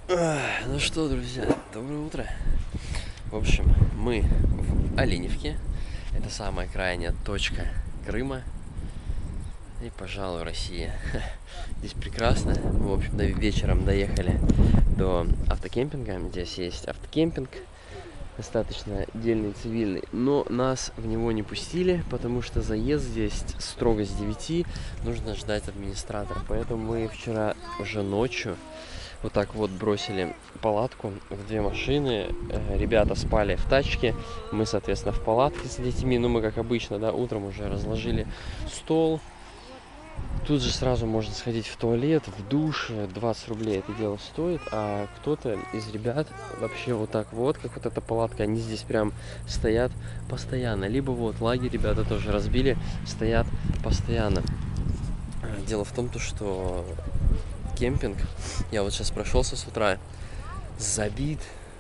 Ну что, друзья, доброе утро. В общем, мы в Оленевке. Это самая крайняя точка Крыма. И, пожалуй, Россия. Здесь прекрасно. Мы, в общем, вечером доехали до автокемпинга. Здесь есть автокемпинг, достаточно дельный, цивильный. Но нас в него не пустили, потому что заезд здесь строго с 9. Нужно ждать администратора. Поэтому мы вчера уже ночью вот так вот бросили палатку в 2 машины. Ребята спали в тачке. Мы, соответственно, в палатке с детьми. Ну, мы, как обычно, да, утром уже разложили стол. Тут же сразу можно сходить в туалет, в душ. 20 рублей это дело стоит. А кто-то из ребят вообще вот так вот, как вот эта палатка, они здесь прям стоят постоянно. Либо вот лагерь ребята тоже разбили, стоят постоянно. Дело в том, что кемпинг, я вот сейчас прошелся с утра, забит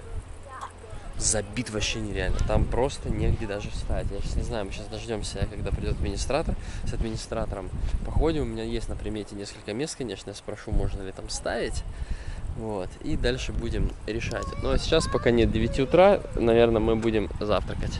вообще нереально. Там просто негде даже встать. Я сейчас не знаю, мы сейчас дождемся, когда придет администратор. С администратором походим. У меня есть на примете несколько мест, конечно. Я спрошу, можно ли там ставить. Вот. И дальше будем решать. Ну а сейчас, пока нет 9 утра, наверное, мы будем завтракать.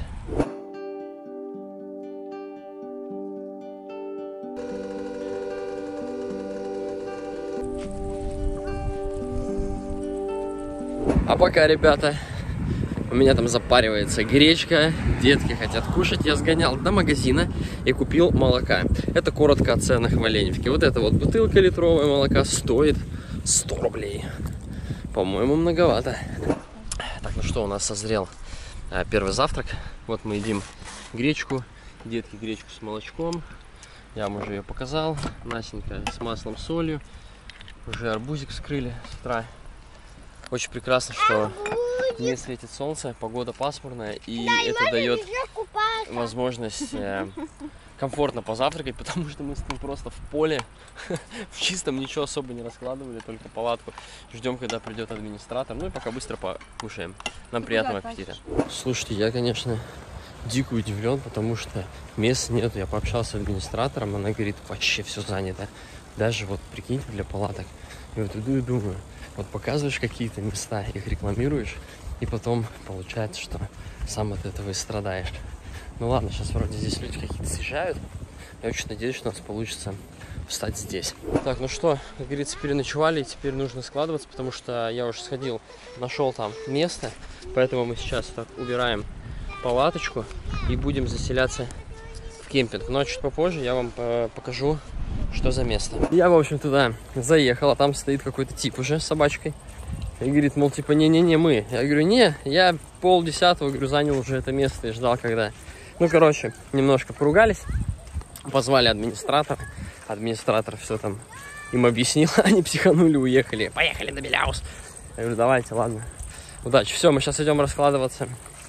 А пока, ребята, у меня там запаривается гречка, детки хотят кушать. Я сгонял до магазина и купил молока. Это коротко о ценах в Оленевке. Вот эта вот бутылка литровая молока стоит 100 рублей. По-моему, многовато. Так, ну что, у нас созрел первый завтрак. Вот мы едим гречку. Детки гречку с молочком. Я вам уже ее показал. Насенька с маслом, солью. Уже арбузик вскрыли с утра. Очень прекрасно, что не светит солнце, погода пасмурная, и это дает возможность комфортно позавтракать, потому что мы стоим просто в поле, в чистом, ничего особо не раскладывали, только палатку. Ждем, когда придет администратор, ну и пока быстро покушаем. Нам приятного аппетита. Слушайте, я, конечно, дико удивлен, потому что мест нет. Я пообщался с администратором, она говорит, вообще все занято. Даже вот, прикиньте, для палаток. И вот иду и думаю, вот показываешь какие-то места, их рекламируешь, и потом получается, что сам от этого и страдаешь. Ну ладно, сейчас вроде здесь люди какие-то съезжают. Я очень надеюсь, что у нас получится встать здесь. Так, ну что, как говорится, переночевали, и теперь нужно складываться, потому что я уже сходил, нашел там место. Поэтому мы сейчас так убираем палаточку и будем заселяться в кемпинг. Но чуть попозже я вам покажу, что за место. Я, в общем, туда заехал, а там стоит какой-то тип уже с собачкой. И говорит, мол, типа, не-не-не, мы. Я говорю, не, я 9:30, говорю, занял уже это место и ждал, когда... Ну, короче, немножко поругались, позвали администратора. Администратор все там им объяснил, они психанули, уехали. Поехали на Беляус. Я говорю, давайте, ладно. Удачи. Все, мы сейчас идем раскладываться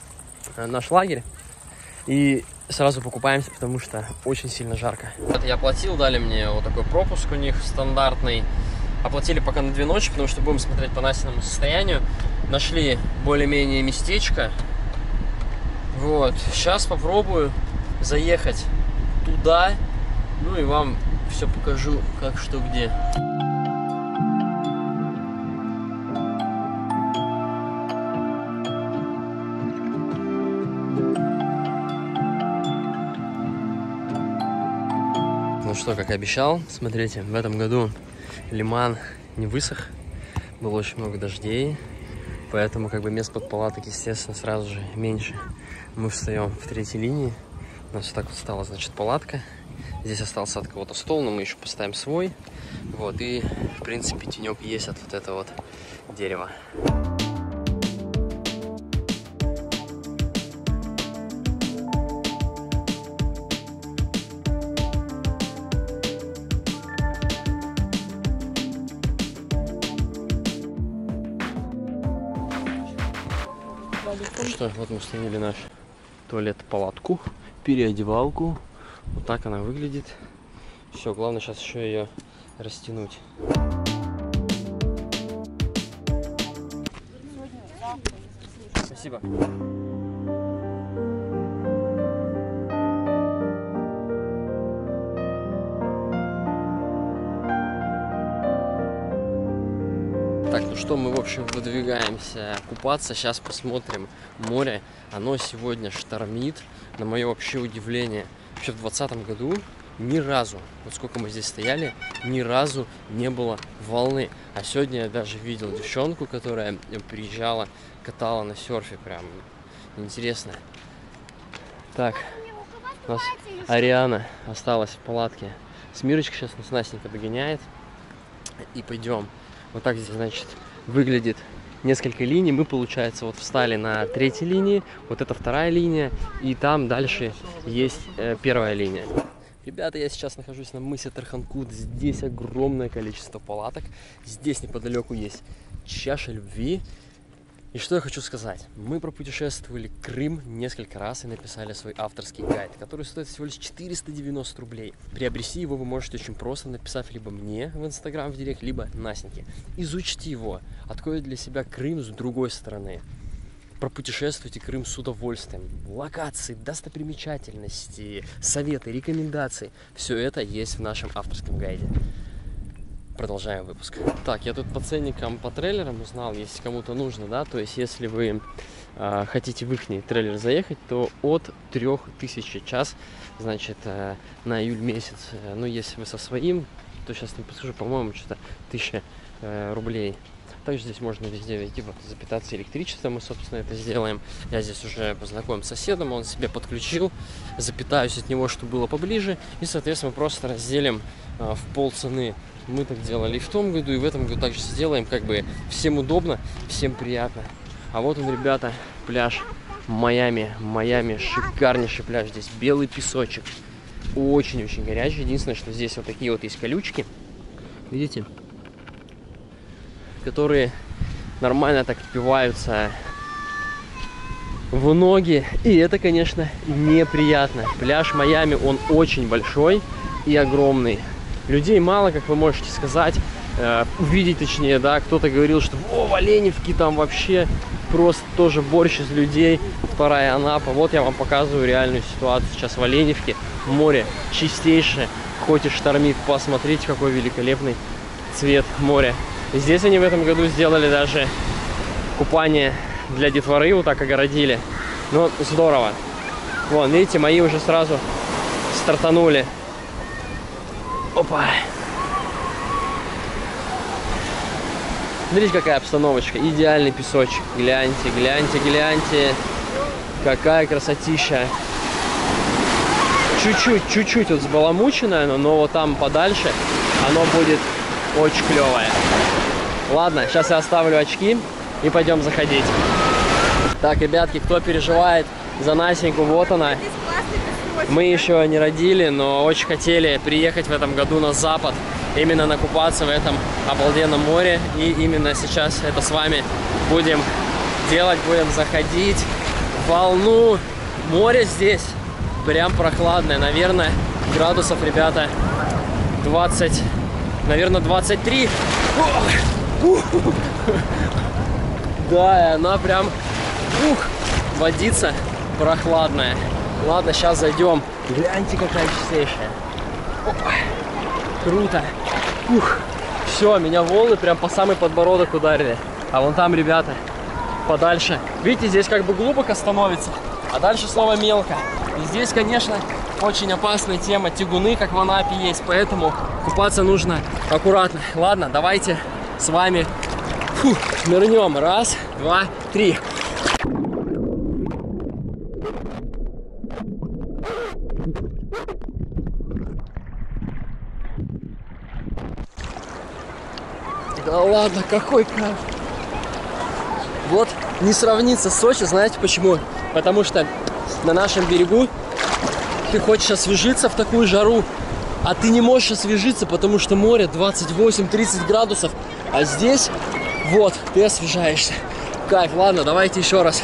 в наш лагерь. И сразу покупаемся, потому что очень сильно жарко. Это я оплатил, дали мне вот такой пропуск у них стандартный. Оплатили пока на 2 ночи, потому что будем смотреть по Насиному состоянию. Нашли более-менее местечко. Вот, сейчас попробую заехать туда. Ну и вам все покажу, как, что, где. Ну что, как обещал, смотрите, в этом году лиман не высох, было очень много дождей, поэтому как бы мест под палаток, естественно, сразу же меньше. Мы встаем в 3-й линии, у нас вот так вот стала, значит, палатка. Здесь остался от кого-то стол, но мы еще поставим свой. Вот, и, в принципе, тенек есть от вот этого вот дерева. Ну что, вот мы установили наш туалет-палатку, переодевалку. Вот так она выглядит. Все, главное сейчас еще ее растянуть. Спасибо. Так, ну что, мы, в общем, выдвигаемся купаться. Сейчас посмотрим море. Оно сегодня штормит. На мое вообще удивление. Вообще в 2020 году ни разу, вот сколько мы здесь стояли, ни разу не было волны. А сегодня я даже видел девчонку, которая приезжала, катала на серфе. Прям интересно. Так, у нас Ариана осталась в палатке. Смирочка сейчас нас Настенька догоняет. И пойдем. Вот так здесь, значит, выглядит несколько линий. Мы, получается, вот встали на третьей линии. Вот это вторая линия. И там дальше есть первая линия. Ребята, я сейчас нахожусь на мысе Тарханкут. Здесь огромное количество палаток. Здесь неподалеку есть чаша любви. И что я хочу сказать. Мы пропутешествовали Крым несколько раз и написали свой авторский гайд, который стоит всего лишь 490 рублей. Приобрести его вы можете очень просто, написав либо мне в Инстаграм в директ, либо Настеньке. Изучите его, откройте для себя Крым с другой стороны. Пропутешествуйте Крым с удовольствием. Локации, достопримечательности, советы, рекомендации. Все это есть в нашем авторском гайде. Продолжаем выпуск. Так, я тут по ценникам, по трейлерам узнал, если кому-то нужно, да, то есть если вы хотите в их трейлер заехать, то от 3000 час, значит, на июль месяц. Ну, если вы со своим, то сейчас не подскажу, по-моему, что-то 1000 рублей. Также здесь можно везде войти, вот, запитаться электричеством, мы, собственно, это сделаем. Я здесь уже познакомен с соседом, он себе подключил, запитаюсь от него, чтобы было поближе, и, соответственно, мы просто разделим в полцены. Мы так делали и в том году, и в этом году также сделаем, как бы всем удобно, всем приятно. А вот он, ребята, пляж Майами. Майами, шикарнейший пляж, здесь белый песочек, очень-очень горячий. Единственное, что здесь вот такие вот есть колючки, видите, которые нормально так впиваются в ноги, и это, конечно, неприятно. Пляж Майами, он очень большой и огромный. Людей мало, как вы можете сказать, увидеть точнее, да, кто-то говорил, что в Оленевке там вообще просто тоже борщ из людей, вторая Анапа. Вот я вам показываю реальную ситуацию сейчас в Оленевке. Море чистейшее, хоть и штормит, посмотрите, какой великолепный цвет моря. И здесь они в этом году сделали даже купание для детворы, вот так огородили. Ну, здорово. Вон, видите, мои уже сразу стартанули. Опа! Смотрите, какая обстановочка. Идеальный песочек. Гляньте, гляньте, гляньте. Какая красотища. Чуть-чуть вот взбаламученное, но вот там подальше оно будет очень клевое. Ладно, сейчас я оставлю очки и пойдем заходить. Так, ребятки, кто переживает за Настеньку, вот она. Мы еще не родили, но очень хотели приехать в этом году на запад, именно накупаться в этом обалденном море. И именно сейчас это с вами будем делать, будем заходить в волну. Море здесь прям прохладное, наверное, градусов, ребята, 20, наверное, 23. Да, и она прям, водица прохладная. Ладно, сейчас зайдем. Гляньте, какая чистейшая. Опа. Круто. Все, меня волны прям по самый подбородок ударили. А вон там, ребята, подальше. Видите, здесь как бы глубоко становится, а дальше снова мелко. И здесь, конечно, очень опасная тема. Тягуны, как в Анапе, есть, поэтому купаться нужно аккуратно. Ладно, давайте с вами нырнем. Раз, два, три. Да ладно, какой кайф. Вот не сравнится с Сочи, знаете почему? Потому что на нашем берегу ты хочешь освежиться в такую жару, а ты не можешь освежиться, потому что море 28-30 градусов, а здесь вот ты освежаешься. Кайф, ладно, давайте еще раз.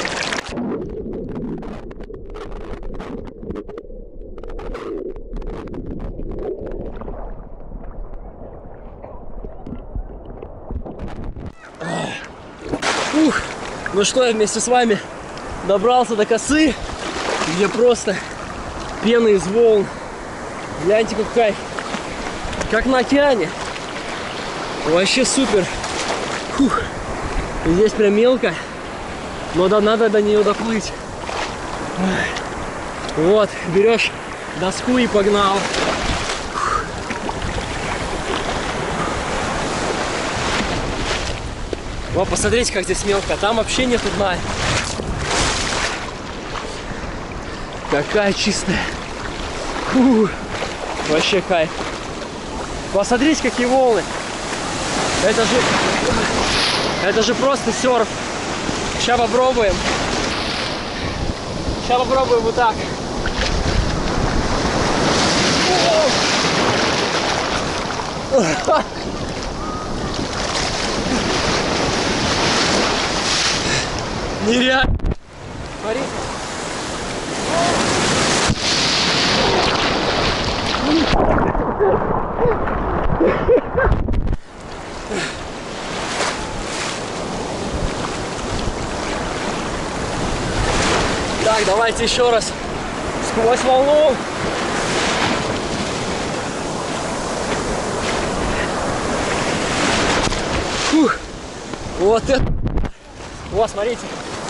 Ну что, я вместе с вами добрался до косы, где просто пена из волн. Гляньте, как кайф. Как на океане. Вообще супер. Фух. Здесь прям мелко, но надо до нее доплыть. Вот, берешь доску и погнал. Вот, посмотрите, как здесь мелко. Там вообще нету дна. Какая чистая. Фу. Вообще кайф. Посмотрите, какие волны. Это же просто серф. Сейчас попробуем. Сейчас попробуем вот так. Нереально. Смотрите. Так, давайте еще раз сквозь волну. Фух. Вот это. Вот, смотрите.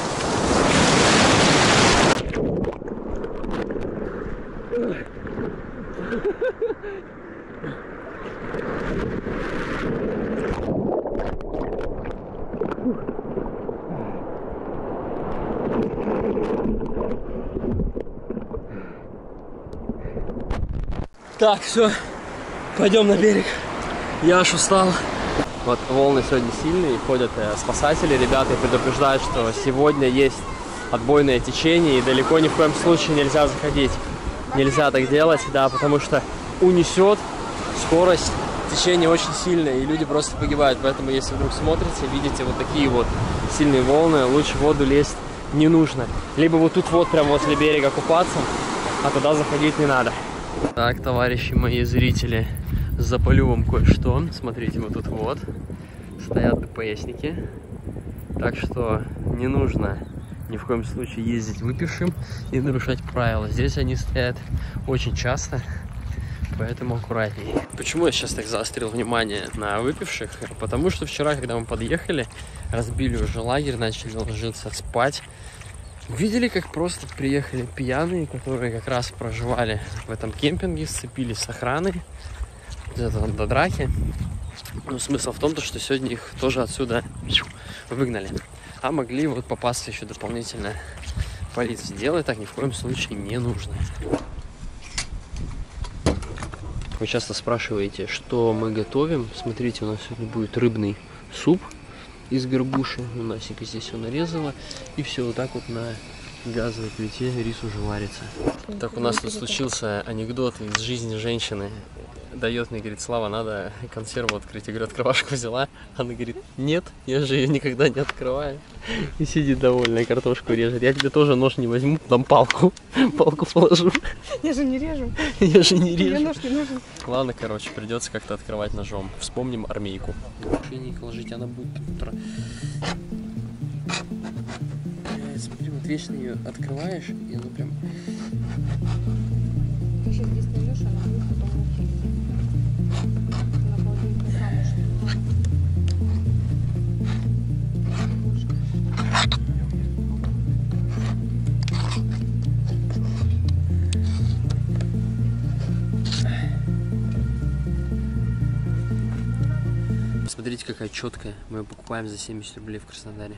Так, все, пойдем на берег. Я аж устал. Вот волны сегодня сильные, ходят спасатели, ребята, и предупреждают, что сегодня есть отбойное течение и далеко ни в коем случае нельзя заходить. Нельзя так делать, да, потому что унесет, скорость течения очень сильная, и люди просто погибают. Поэтому, если вдруг смотрите, видите вот такие вот сильные волны, лучше в воду лезть не нужно. Либо вот тут вот прямо возле берега купаться, а туда заходить не надо. Так, товарищи мои зрители, запалю вам кое-что. Смотрите, вот тут вот стоят ДПСники. Так что не нужно ни в коем случае ездить выпившим и нарушать правила. Здесь они стоят очень часто, поэтому аккуратнее. Почему я сейчас так заострил внимание на выпивших? Потому что вчера, когда мы подъехали, разбили уже лагерь, начали ложиться спать. Видели, как просто приехали пьяные, которые как раз проживали в этом кемпинге, сцепились с охраной где-то до драки. Но смысл в том, что сегодня их тоже отсюда выгнали. А могли вот попасться еще дополнительно полиции. Делать так ни в коем случае не нужно. Вы часто спрашиваете, что мы готовим. Смотрите, у нас сегодня будет рыбный суп из горбуши. У Насика здесь все нарезала. И все вот так вот на газовой плите рис уже варится. Так, у нас тут случился анекдот из жизни женщины. Дает мне, говорит, Слава, надо консерву открыть. Я говорю, открывашку взяла. Она говорит, нет, я же ее никогда не открываю. И сидит довольная, картошку режет. Я тебе тоже нож не возьму, там палку положу. Я же не режу. Я же не режу. Мне нож не нужен. Ладно, короче, придется как-то открывать ножом. Вспомним армейку. Шейник ложить, она будет утро. Смотри, вот вечно ее открываешь, и она прям... Сейчас здесь нальешь, она будет потом мутить. Она половинка Посмотрите, какая четкая. Мы ее покупаем за 70 рублей в Краснодаре.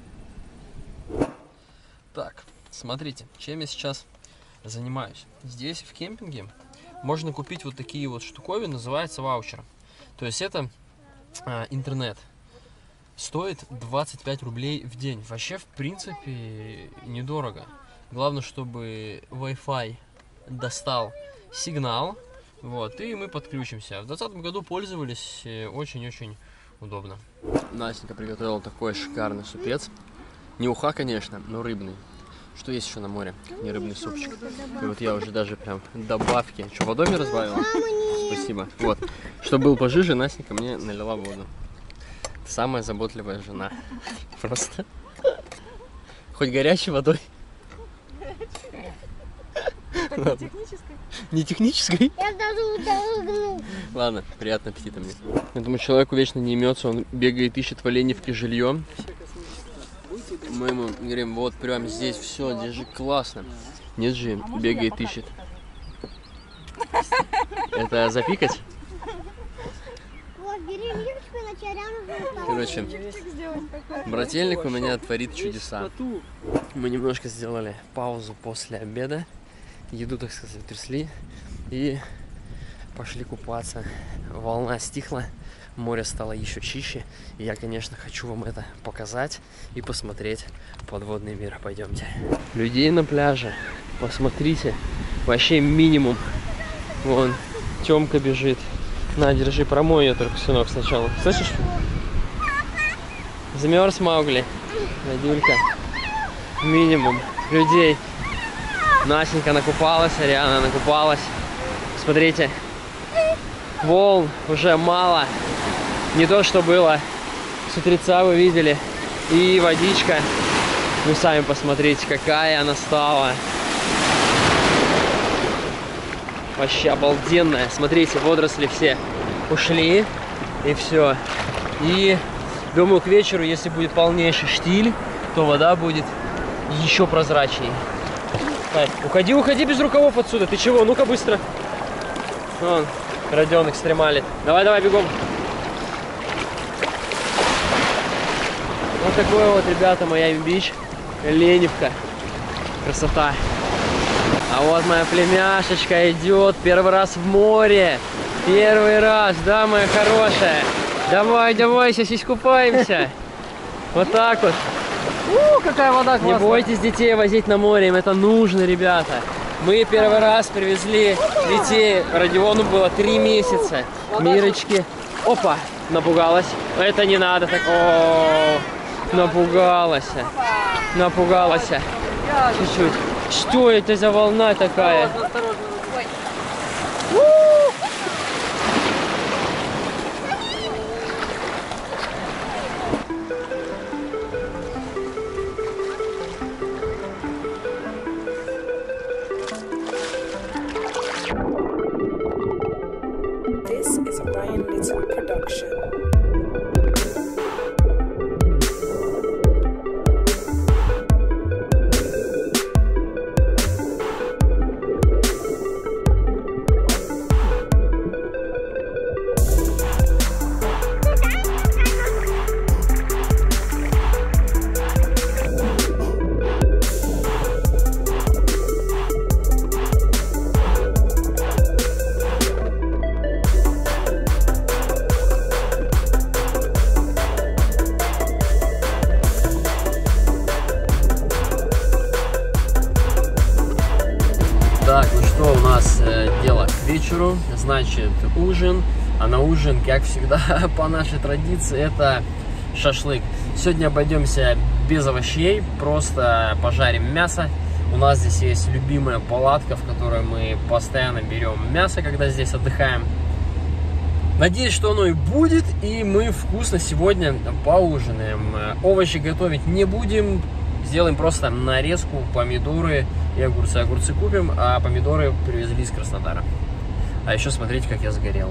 Так, смотрите, чем я сейчас занимаюсь. Здесь в кемпинге можно купить вот такие вот штуковины, называется ваучер. То есть это интернет. Стоит 25 рублей в день. Вообще, в принципе, недорого. Главное, чтобы Wi-Fi достал сигнал. Вот, и мы подключимся. В 2020 году пользовались, очень-очень удобно. Настенька приготовила такой шикарный супец. Не уха, конечно, но рыбный. Что есть еще на море? Не рыбный супчик. И вот я уже даже прям добавки. Что, водой мне разбавила? Спасибо. Вот. Чтобы был пожиже, Настенька мне налила воду. Самая заботливая жена. Просто. Хоть горячей водой. Так не технической? Не технической? Я даже. Ладно, приятного аппетита мне. Этому человеку вечно не имется, он бегает, ищет в Оленевке жилье. Мы ему говорим, вот прям здесь все, здесь же классно. Нет же, бегает, ищет. Это запикать? Вот, бери липчик, иначе рядом. Короче, брательник у меня творит чудеса. Мы немножко сделали паузу после обеда. Еду, так сказать, трясли. И пошли купаться. Волна стихла. Море стало еще чище. И я, конечно, хочу вам это показать и посмотреть подводный мир. Пойдемте. Людей на пляже. Посмотрите. Вообще минимум. Вон, Тёмка бежит. На, держи, промой ее только, сынок, сначала. Слышишь? Замерз Маугли. Надюлька. Минимум людей. Настенька накупалась, Ариана накупалась. Смотрите. Волн уже мало. Не то, что было с утреца, вы видели. И водичка. Вы сами посмотрите, какая она стала. Вообще обалденная. Смотрите, водоросли все ушли. И все. И думаю, к вечеру, если будет полнейший штиль, то вода будет еще прозрачней. Уходи, уходи без рукавов отсюда. Ты чего? Ну-ка быстро. Вон, Родион экстремалит. Давай, давай, бегом. Вот такой вот, ребята, Майами-Бич. Оленевка. Красота. А вот моя племяшечка идет первый раз в море. Первый раз, да, моя хорошая. Давай, давай, сейчас искупаемся. Вот так вот. Какая вода классная. Не бойтесь детей возить на море, им это нужно, ребята. Мы первый раз привезли детей. Родиону было 3 месяца. Мирочки. Опа, напугалась. Это не надо так. О, напугалась. Напугалась. Чуть-чуть. Что это за волна такая? This is a Ryan Little production. Так, ну что, у нас дело к вечеру, значит ужин, а на ужин, как всегда, по нашей традиции, это шашлык. Сегодня обойдемся без овощей, просто пожарим мясо. У нас здесь есть любимая палатка, в которой мы постоянно берем мясо, когда здесь отдыхаем. Надеюсь, что оно и будет, и мы вкусно сегодня поужинаем. Овощи готовить не будем. Сделаем просто нарезку, помидоры и огурцы. Огурцы купим, а помидоры привезли из Краснодара. А еще смотрите, как я сгорел.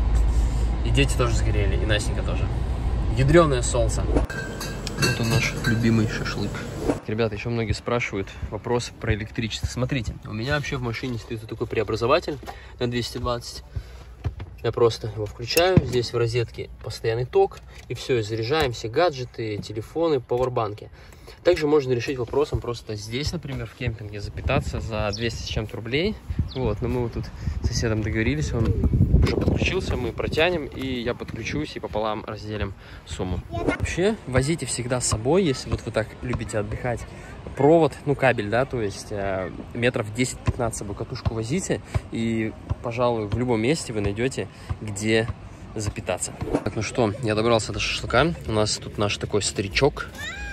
И дети тоже сгорели, и Настенька тоже. Ядреное солнце. Вот он наш любимый шашлык. Ребята, еще многие спрашивают вопрос про электричество. Смотрите, у меня вообще в машине стоит вот такой преобразователь на 220. Я просто его включаю, здесь в розетке постоянный ток, и все, заряжаем все гаджеты, телефоны, пауэрбанки. Также можно решить вопросом просто здесь, например, в кемпинге запитаться за 200 с чем-то рублей. Вот, но мы вот тут с соседом договорились, он уже подключился, мы протянем, и я подключусь, и пополам разделим сумму. Вообще, возите всегда с собой, если вот вы так любите отдыхать, провод, ну кабель, да, то есть метров 10-15 с собой катушку возите, и, пожалуй, в любом месте вы найдете, где запитаться. Так, ну что, я добрался до шашлыка. У нас тут наш такой старичок,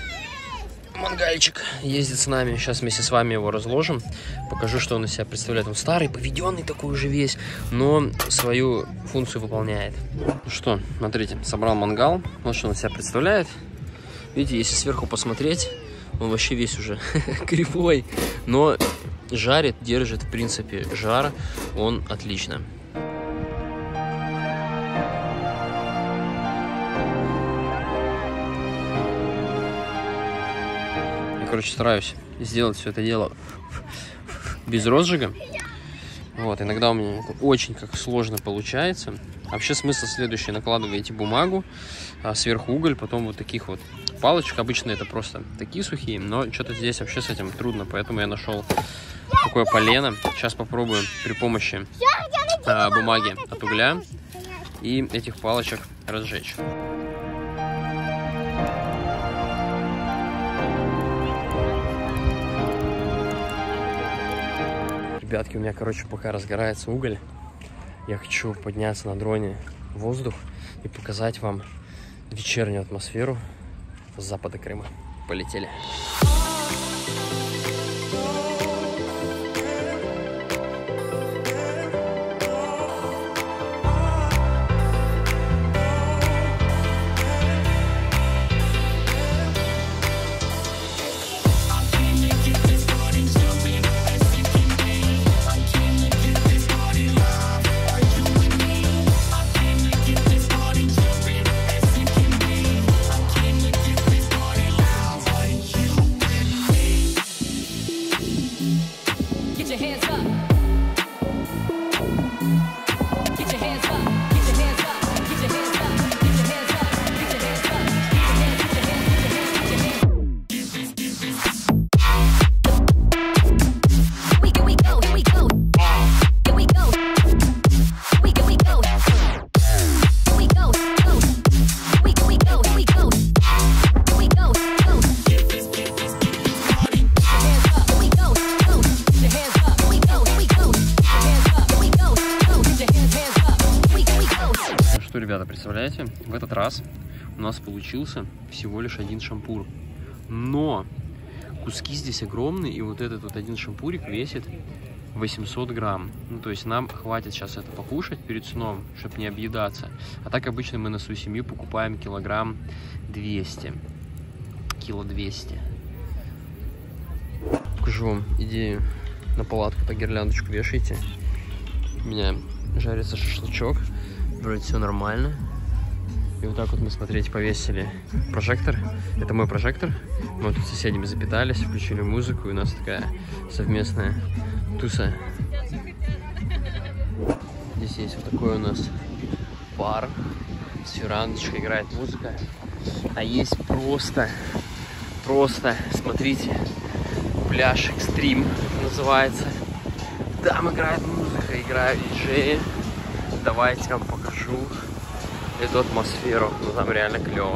мангальчик, ездит с нами. Сейчас вместе с вами его разложим. Покажу, что он из себя представляет. Он старый, поведенный такой уже весь, но свою функцию выполняет. Ну что, смотрите, собрал мангал. Вот что он из себя представляет. Видите, если сверху посмотреть, Он вообще весь уже кривой, но жарит, держит, в принципе, жар, он отлично. Я, короче, стараюсь сделать все это дело без розжига. Вот, иногда у меня это очень как сложно получается. Вообще смысл следующий: накладываете бумагу, сверху уголь, потом вот таких вот палочек. Обычно это просто такие сухие, но что-то здесь вообще с этим трудно, поэтому я нашел такое полено. Сейчас попробую при помощи бумаги от угля и этих палочек разжечь. Ребятки, у меня, короче, пока разгорается уголь, я хочу подняться на дроне в воздух и показать вам вечернюю атмосферу с запада Крыма. Полетели. Ребята, представляете, в этот раз у нас получился всего лишь один шампур, но куски здесь огромные, и вот этот вот один шампурик весит 800 грамм. Ну, то есть нам хватит сейчас это покушать перед сном, чтобы не объедаться. А так обычно мы на свою семью покупаем килограмм 200. Кило 200. Покажу вам идею. На палатку-то гирляндочку вешайте. У меня жарится шашлычок. Вроде все нормально. И вот так вот мы, смотрите, повесили прожектор. Это мой прожектор. Мы тут с соседями запитались, включили музыку, и у нас такая совместная туса. Здесь есть вот такой у нас бар с верандочкой, играет музыка. А есть просто, смотрите, пляж экстрим называется. Там играет музыка, играют диджеи. Давайте я вам покажу эту атмосферу. Ну, там реально клево.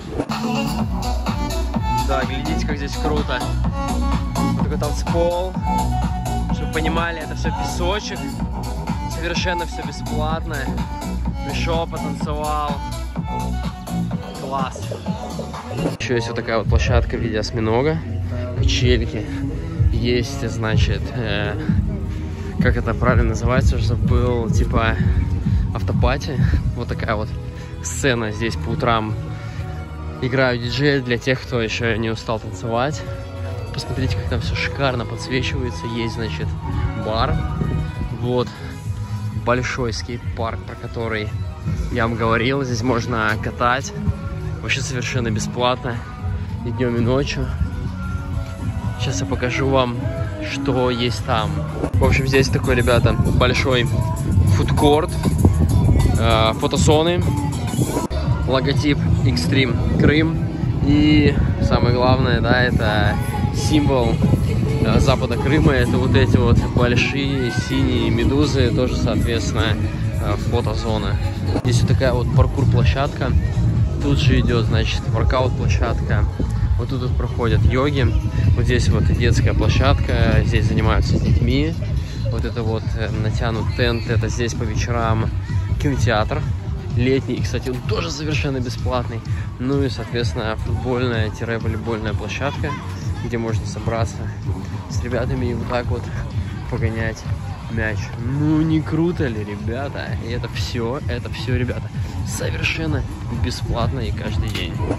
Да, глядите, как здесь круто. Вот такой танцпол. Чтобы вы понимали, это все песочек. Совершенно все бесплатно. Пришел, потанцевал. Класс. Еще есть вот такая вот площадка в виде осьминога. Качельки. Есть, значит, как это правильно называется, уже забыл, типа автопати. Вот такая вот сцена здесь по утрам. Играют диджеи для тех, кто еще не устал танцевать. Посмотрите, как там все шикарно подсвечивается. Есть, значит, бар. Вот большой скейт-парк, про который я вам говорил. Здесь можно катать. Вообще совершенно бесплатно. И днем, и ночью. Сейчас я покажу вам, что есть там. В общем, здесь такой, ребята, большой фудкорт, фотозоны, логотип Extreme Крым. И самое главное, да, это символ запада Крыма. Это вот эти вот большие синие медузы, тоже, соответственно, фотозона. Здесь вот такая вот паркур-площадка. Тут же идет, значит, воркаут-площадка. Вот тут вот проходят йоги. Вот здесь вот детская площадка. Здесь занимаются с детьми. Вот это вот натянут тент. Это здесь по вечерам кинотеатр летний. И, кстати, он тоже совершенно бесплатный. Ну и, соответственно, футбольная-волейбольная площадка, где можно собраться с ребятами и вот так вот погонять мяч. Ну не круто ли, ребята? И это все, ребята, совершенно бесплатно и каждый день.